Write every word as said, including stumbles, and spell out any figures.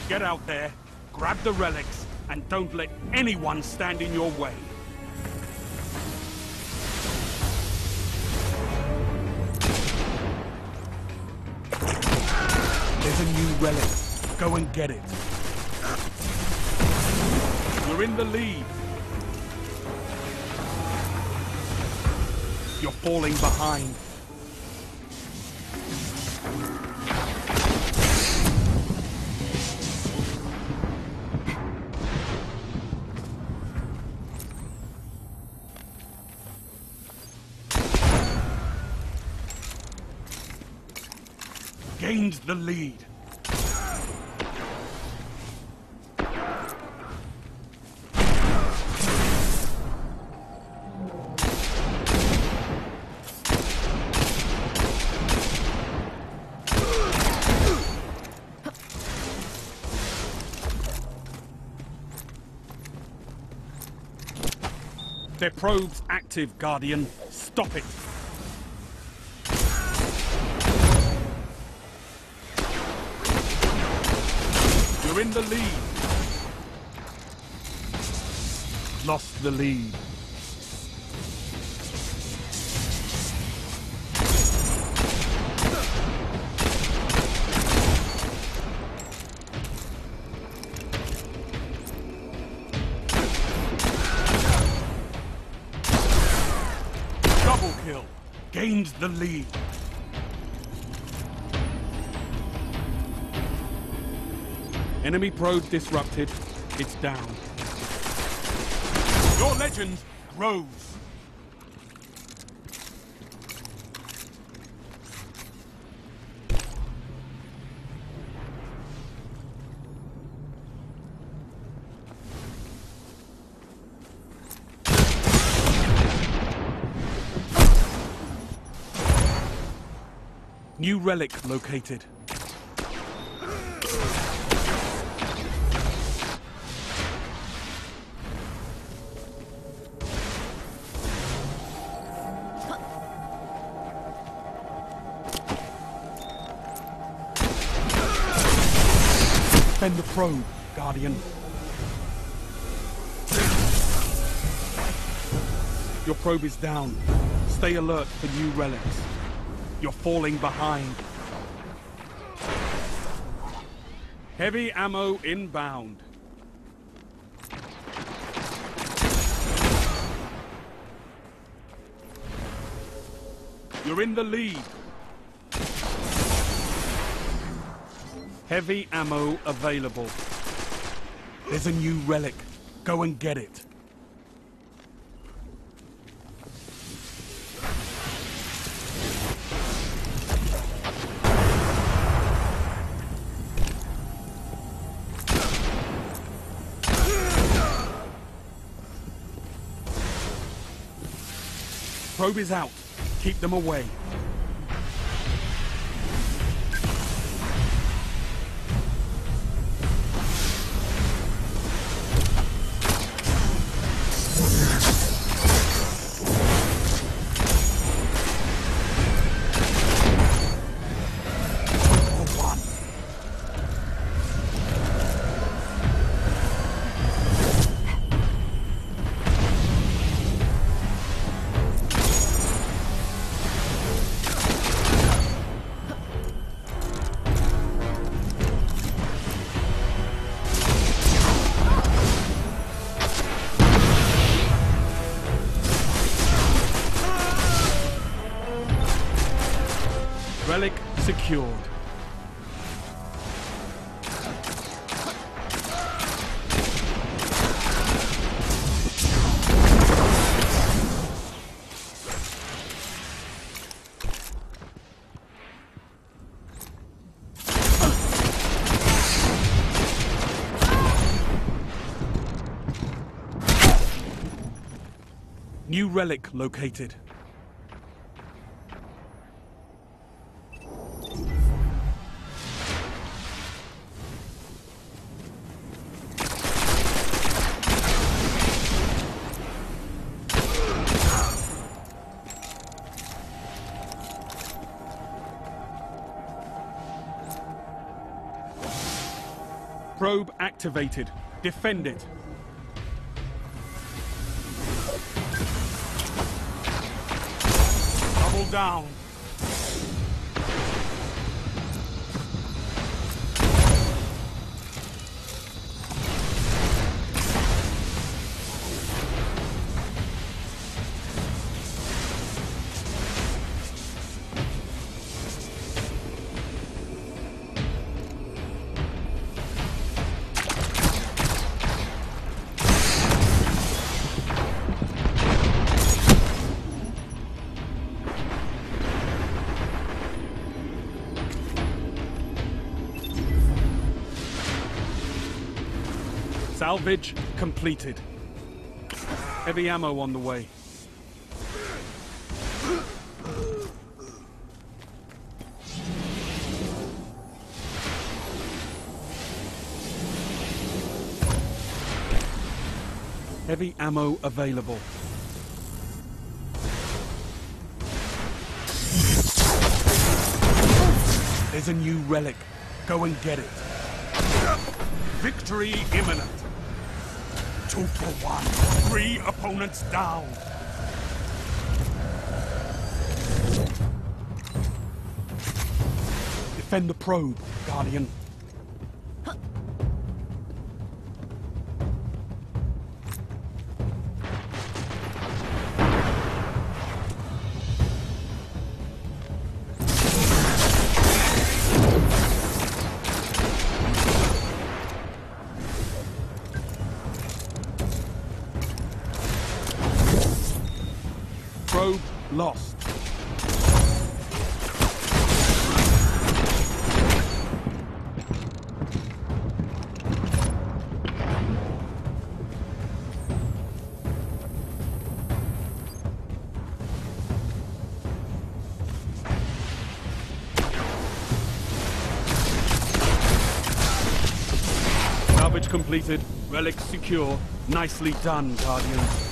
Get out there, grab the relics, and don't let anyone stand in your way. There's a new relic. Go and get it. You're in the lead. You're falling behind. Gained the lead. Their probe's active, Guardian. Stop it. You're in the lead. Lost the lead. Double kill. Gained the lead. Enemy probe disrupted. It's down. Your legend grows. New relic located. Defend the probe, Guardian. Your probe is down. Stay alert for new relics. You're falling behind. Heavy ammo inbound. You're in the lead. Heavy ammo available. There's a new relic. Go and get it. Probe is out. Keep them away. Relic secured. New relic located. Probe activated. Defend it. Double down. Salvage completed. Heavy ammo on the way. Heavy ammo available. There's a new relic. Go and get it. Victory imminent. Two for one. Three opponents down. Defend the probe, Guardian. Probe lost. Salvage completed. Relic secure. Nicely done, Guardians.